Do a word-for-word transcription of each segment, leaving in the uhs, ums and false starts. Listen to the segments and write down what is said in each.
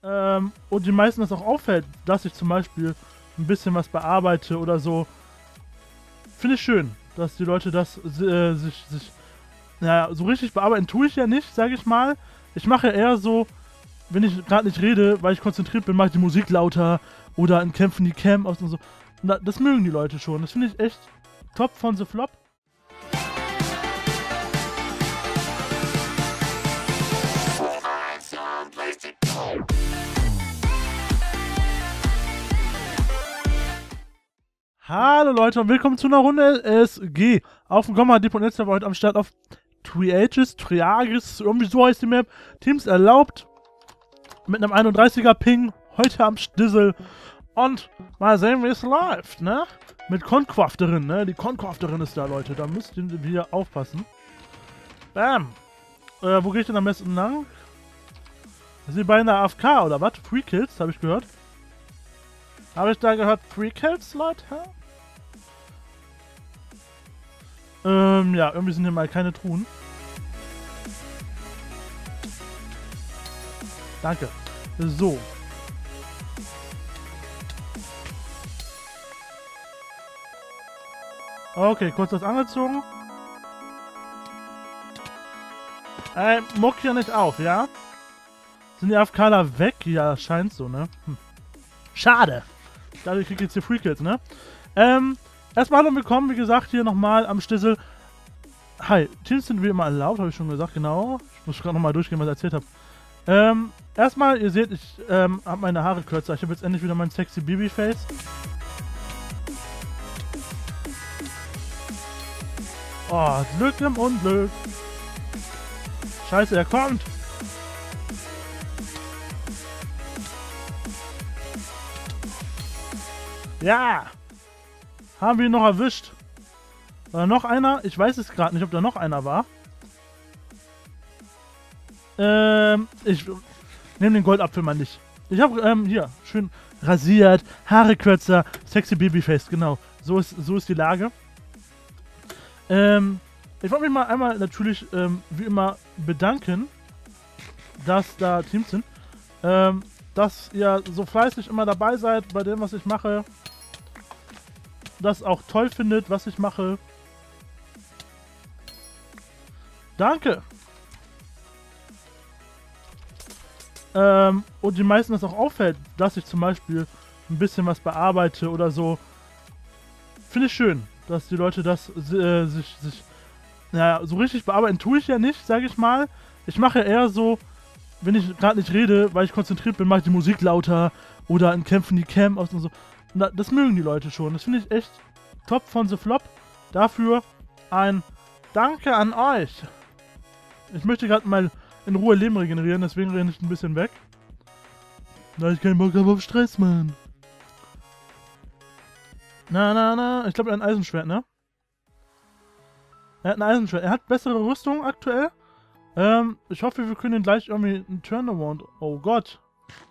Ähm, und die meisten das auch auffällt, dass ich zum Beispiel ein bisschen was bearbeite oder so. Finde ich schön, dass die Leute das äh, sich, sich, naja, so richtig bearbeiten tue ich ja nicht, sage ich mal. Ich mache eher so, wenn ich gerade nicht rede, weil ich konzentriert bin, mache ich die Musik lauter oder in Kämpfen die Cam aus und so. Und das mögen die Leute schon. Das finde ich echt top von The Flop. Hallo Leute und willkommen zu einer Runde S G. Auf dem Komma Deep und Netz heute am Start auf Triages, Triages, irgendwie so heißt die Map. Teams erlaubt. Mit einem einunddreißiger Ping. Heute am Stissel. Und mal sehen, wie es läuft, ne? Mit Concrafterin, ne? Die Concrafterin ist da, Leute. Da müssten wir aufpassen. Bam. Äh, wo gehe ich denn am besten lang? Sind die beiden da A F K oder was? Free Kills, habe ich gehört. Habe ich da gehört? Free Kills, Leute? Ähm, ja, irgendwie sind hier mal keine Truhen. Danke. So. Okay, kurz das angezogen. Ey, muck hier nicht auf, ja? Sind die A F K da weg? Ja, scheint so, ne? Hm. Schade. Dadurch krieg ich jetzt hier Free Kills, ne? Ähm, erstmal hallo und willkommen, wie gesagt, hier nochmal am Stissel. Hi, Teams sind wie immer erlaubt, habe ich schon gesagt, genau. Ich muss gerade nochmal durchgehen, was ich erzählt habe. Ähm, erstmal, ihr seht, ich ähm, habe meine Haare kürzer. Ich habe jetzt endlich wieder mein sexy Babyface. Oh, Glück im Unglück. Scheiße, er kommt. Ja! Haben wir ihn noch erwischt? War da noch einer? Ich weiß es gerade nicht, ob da noch einer war. Ähm, ich nehme den Goldapfel mal nicht. Ich habe, ähm, hier, schön rasiert, Haare kürzer, sexy Babyface, genau. So ist, so ist die Lage. Ähm, ich wollte mich mal einmal natürlich, ähm, wie immer bedanken, dass da Teams sind. Ähm, dass ihr so fleißig immer dabei seid bei dem, was ich mache. Das auch toll findet, was ich mache. Danke! Ähm, und die meisten das auch auffällt, dass ich zum Beispiel ein bisschen was bearbeite oder so. Finde ich schön, dass die Leute das äh, sich, sich, naja, so richtig bearbeiten tue ich ja nicht, sage ich mal. Ich mache eher so, wenn ich gerade nicht rede, weil ich konzentriert bin, mache ich die Musik lauter oder in Kämpfen die Cam aus und so. Und das mögen die Leute schon. Das finde ich echt top von The Flop. Dafür ein Danke an euch. Ich möchte gerade mal in Ruhe Leben regenerieren, deswegen renne ich ein bisschen weg. Da ich keinen Bock habe auf Stress, Mann. Na, na, na. Ich glaube, er hat ein Eisenschwert, ne? Er hat ein Eisenschwert. Er hat bessere Rüstung aktuell. Ähm, ich hoffe, wir können gleich irgendwie einen Turnaround. Oh Gott.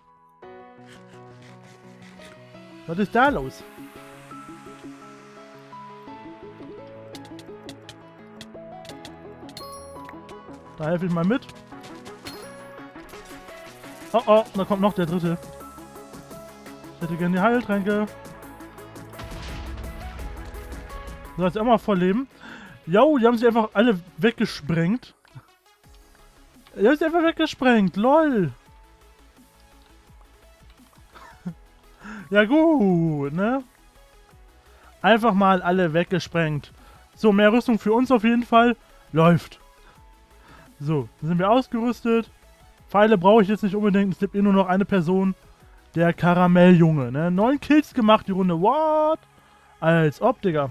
Was ist da los? Da helfe ich mal mit. Oh oh, da kommt noch der dritte. Ich hätte gerne die Heiltränke. So, jetzt auch mal voll leben. Jo, die haben sich einfach alle weggesprengt. Die haben sich einfach weggesprengt, lol. Ja gut, ne? Einfach mal alle weggesprengt. So, mehr Rüstung für uns auf jeden Fall. Läuft. So, dann sind wir ausgerüstet. Pfeile brauche ich jetzt nicht unbedingt. Es gibt eh nur noch eine Person. Der Karamelljunge, ne? Neun Kills gemacht, die Runde. What? Als ob, Digga.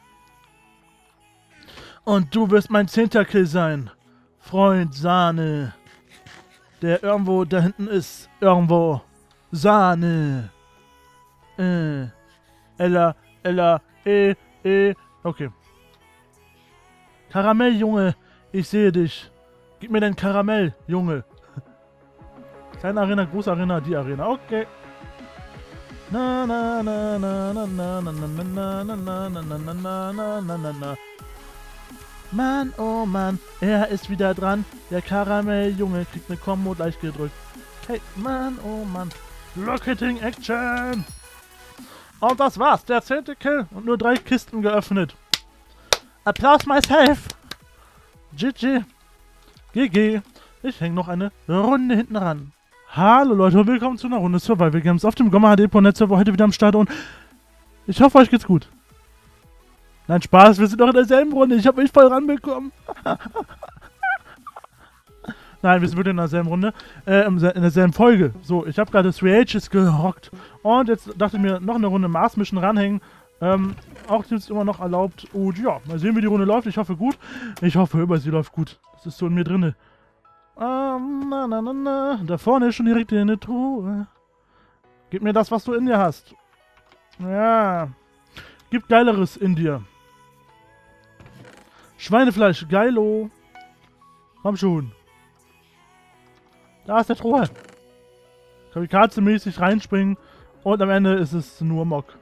Und du wirst mein zehnter Kill sein. Freund Sahne. Der irgendwo da hinten ist. Irgendwo. Sahne. Äh. Ella, Ella, E, E. Okay. Karamelljunge, ich sehe dich. Gib mir dein Karamell, Junge. Kleine Arena, große Arena, die Arena. Okay. Na na na na na na na na na na na na na na na na na na. Mann, oh Mann, er ist wieder dran. Der Karamell-Junge kriegt eine Kombo gleich gedrückt. Hey, Mann, oh Mann. Rocketing Action! Und das war's, der zehnte Kill und nur drei Kisten geöffnet. Applaus myself! G G. G G. Ich hänge noch eine Runde hinten ran. Hallo Leute und willkommen zu einer Runde Survival Games auf dem Gomma H D punkt net Server heute wieder am Start und ich hoffe euch geht's gut. Nein, Spaß, wir sind doch in derselben Runde, ich habe mich voll ranbekommen. Nein, wir sind wirklich in derselben Runde, äh, in derselben Folge. So, ich habe gerade drei Ages gerockt und jetzt dachte ich mir, noch eine Runde Mars Mission ranhängen. Ähm, auch die ist immer noch erlaubt. Und ja, mal sehen, wie die Runde läuft. Ich hoffe gut. Ich hoffe immer, sie läuft gut. Das ist so in mir drinne. Ähm, na, na, na, na. Da vorne ist schon direkt eine Truhe. Gib mir das, was du in dir hast. Ja. Gib Geileres in dir. Schweinefleisch, geilo. Komm schon. Da ist der Truhe. Kamikaze-mäßig reinspringen. Und am Ende ist es nur Mock.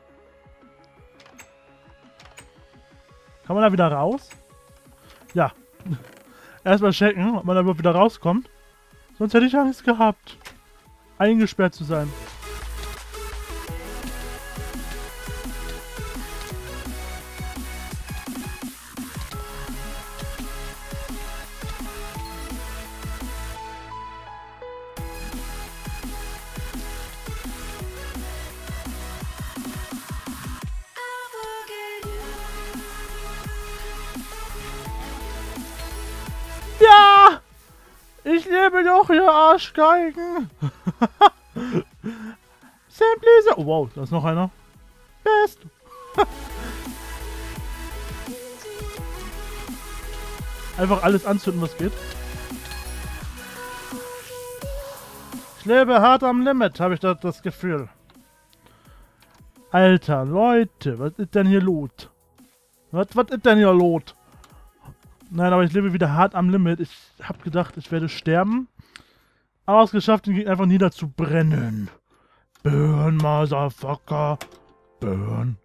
Kann man da wieder raus? Ja. Erstmal checken, ob man da überhaupt wieder rauskommt. Sonst hätte ich Angst gehabt, eingesperrt zu sein. Ja! Ich lebe doch, ihr Arschgeigen! Simply so. Oh, wow, da ist noch einer. Best! Einfach alles anzünden, was geht. Ich lebe hart am Limit, habe ich das, das Gefühl. Alter, Leute, was ist denn hier los? Was, was ist denn hier los? Nein, aber ich lebe wieder hart am Limit. Ich habe gedacht, ich werde sterben. Aber es geschafft, den Gegner einfach niederzubrennen. Burn, Motherfucker. Burn.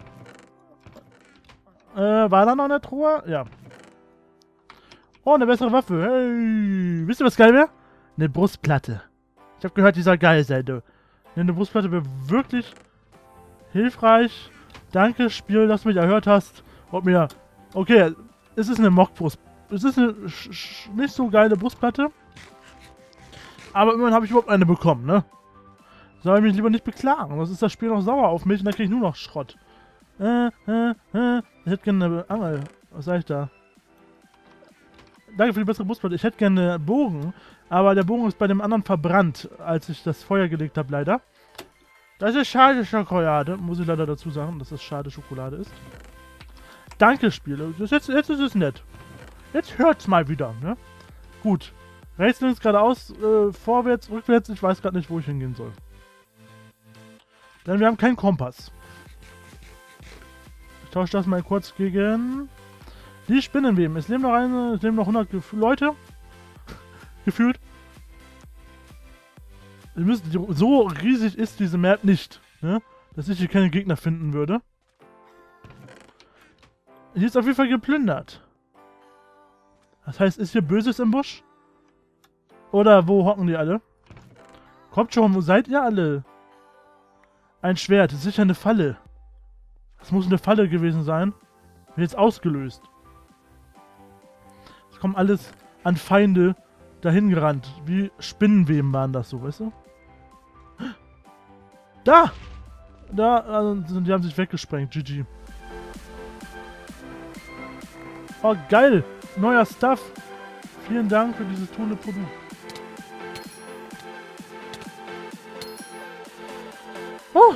Äh, war da noch eine Truhe? Ja. Oh, eine bessere Waffe. Hey. Wisst ihr, was geil wäre? Eine Brustplatte. Ich habe gehört, die soll geil sein, du. Eine Brustplatte wäre wirklich hilfreich. Danke, Spiel, dass du mich erhört hast. Und mir... Okay, es ist eine Mockbrust. Es ist eine nicht so geile Brustplatte. Aber immerhin habe ich überhaupt eine bekommen, ne? Soll ich mich lieber nicht beklagen. Sonst ist das Spiel noch sauer auf mich und dann kriege ich nur noch Schrott. Äh, äh, äh. Ich hätte gerne eine Angel. Was sag ich da? Danke für die bessere Brustplatte. Ich hätte gerne einen Bogen. Aber der Bogen ist bei dem anderen verbrannt, als ich das Feuer gelegt habe, leider. Das ist schade Schokolade. Muss ich leider dazu sagen, dass das schade Schokolade ist. Danke, Spiele. Das jetzt, jetzt ist es nett. Jetzt hört's mal wieder, ne? Gut. Rechts, links, geradeaus, äh, vorwärts, rückwärts. Ich weiß gerade nicht, wo ich hingehen soll. Denn wir haben keinen Kompass. Ich tausche das mal kurz gegen die Spinnenweben. Es leben noch eine, es leben noch hundert Gef Leute. Gefühlt. Wir müssen, so riesig ist diese Map nicht, ne? Dass ich hier keine Gegner finden würde. Hier ist auf jeden Fall geplündert. Das heißt, ist hier Böses im Busch? Oder wo hocken die alle? Kommt schon, wo seid ihr alle? Ein Schwert, ist sicher eine Falle. Das muss eine Falle gewesen sein. Wird jetzt ausgelöst. Es kommen alles an Feinde dahin gerannt. Wie Spinnenweben waren das so, weißt du? Da! Da, also, die haben sich weggesprengt. G G. Oh, geil! Neuer Stuff! Vielen Dank für dieses tolle Produkt. Oh.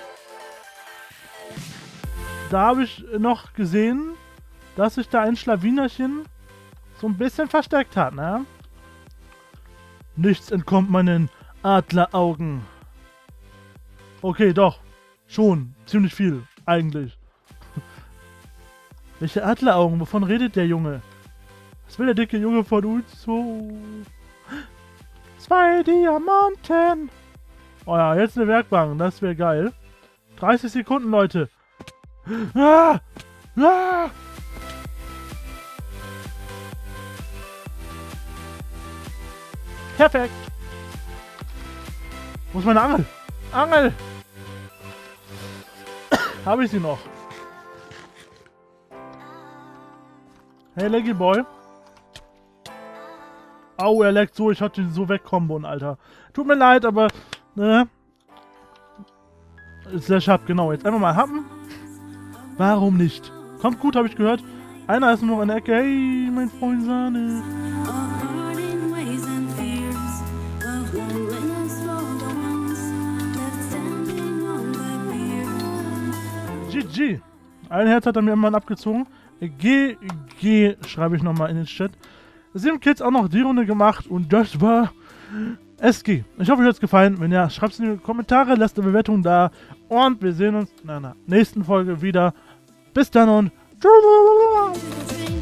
Da habe ich noch gesehen, dass sich da ein Schlawinerchen so ein bisschen versteckt hat, ne? Nichts entkommt meinen Adleraugen. Okay, doch. Schon. Ziemlich viel, eigentlich. Welche Adleraugen? Wovon redet der Junge? Was will der dicke Junge von uns so? Zwei Diamanten! Oh ja, jetzt eine Werkbank. Das wäre geil. dreißig Sekunden, Leute. Ah! Ah! Perfekt. Wo ist meine Angel? Angel! Habe ich sie noch? Hey, Leggy Boy. Au, er leckt so. Ich hatte ihn so wegkombonen, Alter. Tut mir leid, aber... Ne? Ist der Schab, genau. Jetzt einfach mal happen. Warum nicht? Kommt gut, habe ich gehört. Einer ist nur noch in der Ecke. Hey, mein Freund Sahne. G G. Ein Herz hat er mir irgendwann abgezogen. G G schreibe ich nochmal in den Chat. Sieben Kids auch noch die Runde gemacht und das war S G. Ich hoffe, euch hat es gefallen. Wenn ja, schreibt es in die Kommentare, lasst eine Bewertung da und wir sehen uns in einer nächsten Folge wieder. Bis dann und tschüss.